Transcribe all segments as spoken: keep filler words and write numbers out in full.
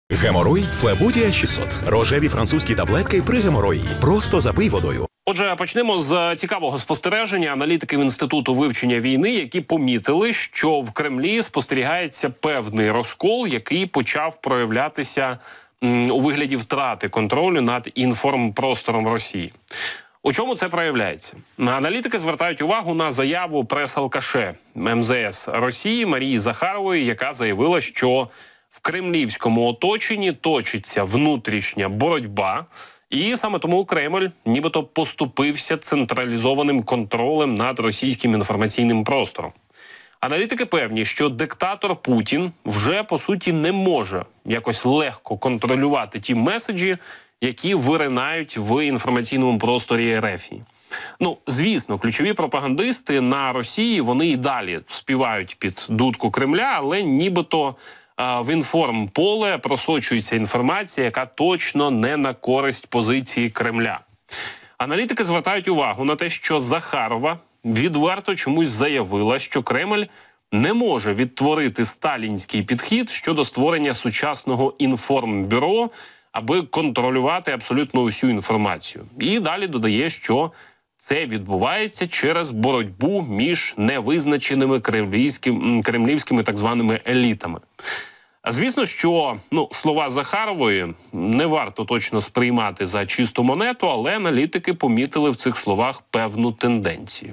Геморой Флебудія шістсот. Рожеві французькі таблетки при геморої. Просто запий водою. Отже, почнемо з цікавого спостереження аналітиків Інституту вивчення війни, які помітили, що в Кремлі спостерігається певний розкол, який почав проявлятися м, у вигляді втрати контролю над інформпростором Росії. У чому це проявляється? Аналітики звертають увагу на заяву прес-алкаше ем зе ес Росії Марії Захарової, яка заявила, що в кремлівському оточенні точиться внутрішня боротьба, і саме тому Кремль нібито поступився централізованим контролем над російським інформаційним простором. Аналітики певні, що диктатор Путін вже, по суті, не може якось легко контролювати ті меседжі, які виринають в інформаційному просторі ер еф. Ну, звісно, ключові пропагандисти на Росії, вони і далі співають під дудку Кремля, але нібито в інформполе просочується інформація, яка точно не на користь позиції Кремля. Аналітики звертають увагу на те, що Захарова відверто чомусь заявила, що Кремль не може відтворити сталінський підхід щодо створення сучасного інформбюро, аби контролювати абсолютно усю інформацію. І далі додає, що це відбувається через боротьбу між невизначеними кремлівськими, кремлівськими так званими елітами. Звісно, що ну, слова Захарової не варто точно сприймати за чисту монету, але аналітики помітили в цих словах певну тенденцію.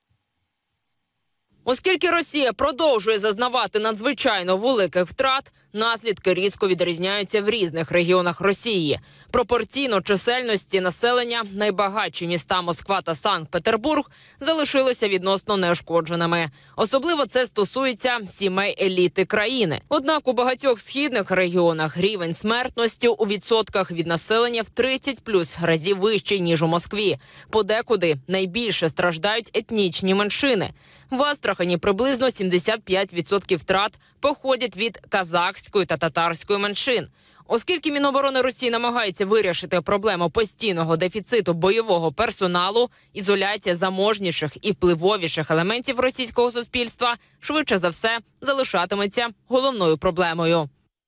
Оскільки Росія продовжує зазнавати надзвичайно великих втрат, наслідки різко відрізняються в різних регіонах Росії. Пропорційно чисельності населення найбагатші міста Москва та Санкт-Петербург залишилися відносно неушкодженими. Особливо це стосується сімей еліти країни. Однак у багатьох східних регіонах рівень смертності у відсотках від населення в тридцять плюс разів вищий, ніж у Москві. Подекуди найбільше страждають етнічні меншини. В Астрахані приблизно сімдесят п'ять відсотків втрат походять від казахської та татарської меншин. Оскільки Міноборони Росії намагається вирішити проблему постійного дефіциту бойового персоналу, ізоляція заможніших і впливовіших елементів російського суспільства швидше за все залишатиметься головною проблемою.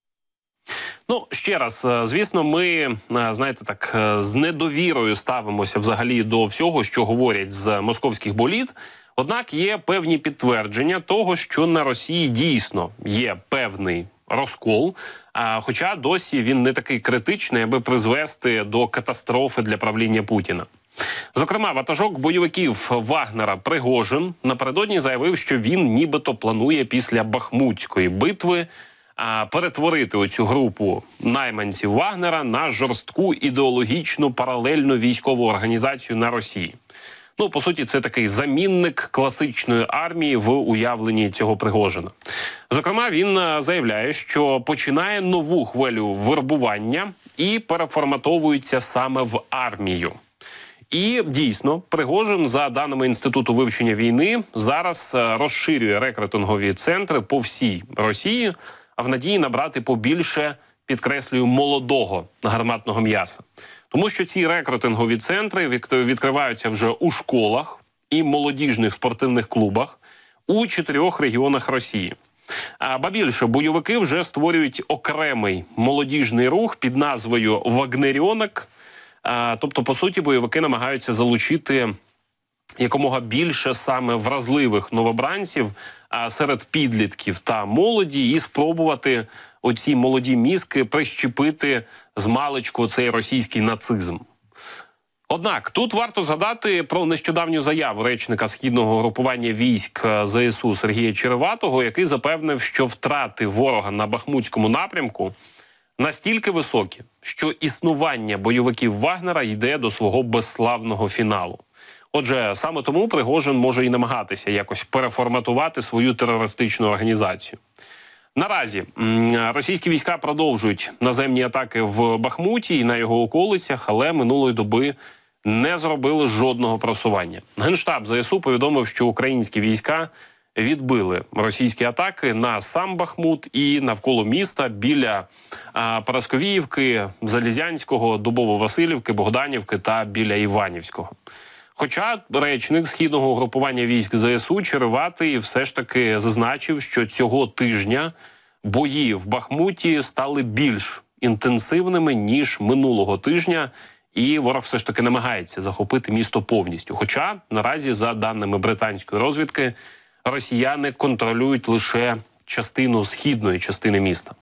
Ну, ще раз, звісно, ми, знаєте, так, з недовірою ставимося взагалі до всього, що говорять з московських боліт. Однак є певні підтвердження того, що на Росії дійсно є певний розкол, а, хоча досі він не такий критичний, аби призвести до катастрофи для правління Путіна. Зокрема, ватажок бойовиків Вагнера Пригожин напередодні заявив, що він нібито планує після Бахмутської битви а, перетворити оцю групу найманців Вагнера на жорстку ідеологічну паралельну військову організацію на Росії. Ну, по суті, це такий замінник класичної армії в уявленні цього Пригожина. Зокрема, він заявляє, що починає нову хвилю вербування і переформатовується саме в армію. І дійсно, Пригожин, за даними Інституту вивчення війни, зараз розширює рекрутингові центри по всій Росії, а в надії набрати побільше, підкреслюю, молодого гарматного м'яса. Тому що ці рекрутингові центри відкриваються вже у школах і молодіжних спортивних клубах у чотирьох регіонах Росії. А ба більше, бойовики вже створюють окремий молодіжний рух під назвою «Вагнерьонок». А, тобто, по суті, бойовики намагаються залучити якомога більше саме вразливих новобранців а, серед підлітків та молоді і спробувати оці молоді мізки прищепити з маличку цей російський нацизм. Однак, тут варто згадати про нещодавню заяву речника східного групування військ зе ес у Сергія Череватого, який запевнив, що втрати ворога на Бахмутському напрямку настільки високі, що існування бойовиків Вагнера йде до свого безславного фіналу. Отже, саме тому Пригожин може і намагатися якось переформатувати свою терористичну організацію. Наразі російські війська продовжують наземні атаки в Бахмуті і на його околицях, але минулої доби не зробили жодного просування. Генштаб зе ес у повідомив, що українські війська відбили російські атаки на сам Бахмут і навколо міста біля а, Парасковіївки, Залізянського, Дубово-Василівки, Богданівки та біля Іванівського. Хоча речник східного угрупування військ зе ес у Череватий все ж таки зазначив, що цього тижня бої в Бахмуті стали більш інтенсивними, ніж минулого тижня. І ворог все ж таки намагається захопити місто повністю. Хоча наразі, за даними британської розвідки, росіяни контролюють лише частину східної частини міста.